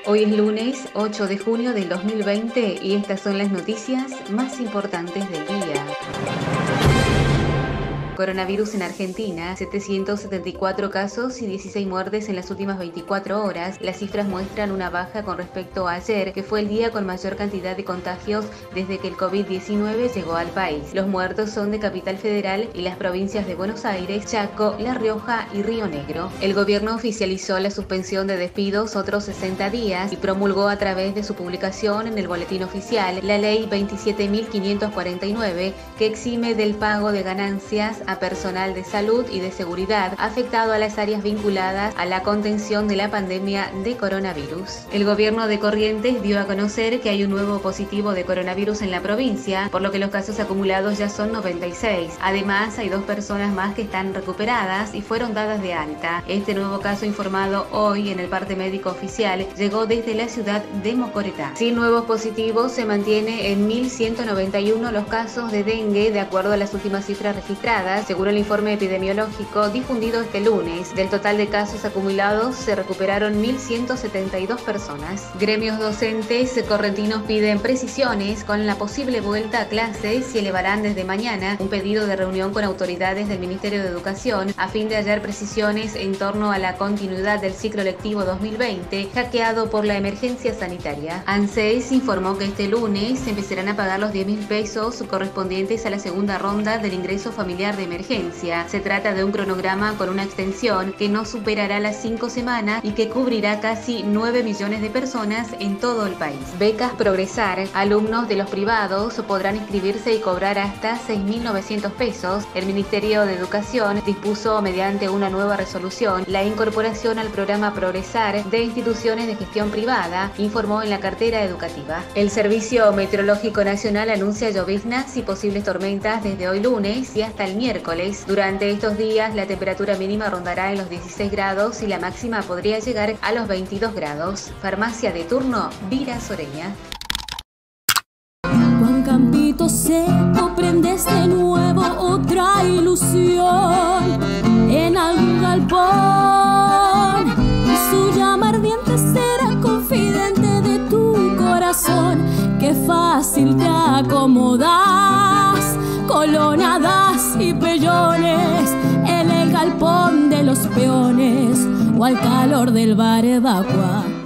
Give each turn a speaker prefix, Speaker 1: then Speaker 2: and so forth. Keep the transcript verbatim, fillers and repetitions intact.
Speaker 1: Hoy es lunes ocho de junio del dos mil veinte y estas son las noticias más importantes del día. Coronavirus en Argentina, setecientos setenta y cuatro casos y dieciséis muertes en las últimas veinticuatro horas. Las cifras muestran una baja con respecto a ayer, que fue el día con mayor cantidad de contagios desde que el COVID diecinueve llegó al país. Los muertos son de Capital Federal y las provincias de Buenos Aires, Chaco, La Rioja y Río Negro. El gobierno oficializó la suspensión de despidos otros sesenta días y promulgó a través de su publicación en el Boletín Oficial la Ley veintisiete mil quinientos cuarenta y nueve, que exime del pago de ganancias a personal de salud y de seguridad afectado a las áreas vinculadas a la contención de la pandemia de coronavirus. El gobierno de Corrientes dio a conocer que hay un nuevo positivo de coronavirus en la provincia, por lo que los casos acumulados ya son noventa y seis. Además, hay dos personas más que están recuperadas y fueron dadas de alta. Este nuevo caso informado hoy en el parte médico oficial llegó desde la ciudad de Mocoretá. Sin nuevos positivos, se mantiene en mil ciento noventa y uno los casos de dengue, de acuerdo a las últimas cifras registradas, según el informe epidemiológico difundido este lunes. Del total de casos acumulados, se recuperaron mil ciento setenta y dos personas. Gremios docentes correntinos piden precisiones con la posible vuelta a clases y elevarán desde mañana un pedido de reunión con autoridades del Ministerio de Educación a fin de hallar precisiones en torno a la continuidad del ciclo lectivo dos mil veinte, hackeado por la emergencia sanitaria. ANSES informó que este lunes se empezarán a pagar los diez mil pesos correspondientes a la segunda ronda del ingreso familiar de emergencia. Se trata de un cronograma con una extensión que no superará las cinco semanas y que cubrirá casi nueve millones de personas en todo el país. Becas Progresar. Alumnos de los privados podrán inscribirse y cobrar hasta seis mil novecientos pesos. El Ministerio de Educación dispuso mediante una nueva resolución la incorporación al programa Progresar de instituciones de gestión privada, informó en la cartera educativa. El Servicio Meteorológico Nacional anuncia lloviznas y posibles tormentas desde hoy lunes y hasta el miércoles. Durante estos días, la temperatura mínima rondará en los dieciséis grados y la máxima podría llegar a los veintidós grados. Farmacia de turno, Vira Soreña.
Speaker 2: Juan Campito seco, prendes de nuevo otra ilusión en algún galpón, y su llama ardiente será confidente de tu corazón. Qué fácil te acomodas, colonadas y pellones en el galpón de los peones o al calor del barbacoa.